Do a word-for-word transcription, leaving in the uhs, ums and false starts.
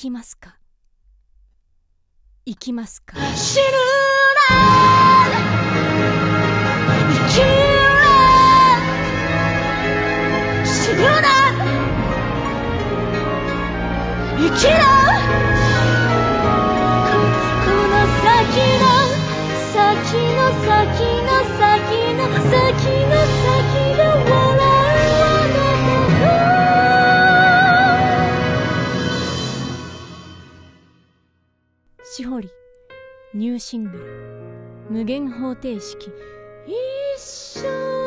きますか生きますか。 死ぬな生きるな死ぬな生きろこの先の先の先の先の先の先で笑うあなたとしほりニューシングル無限方程式。 一緒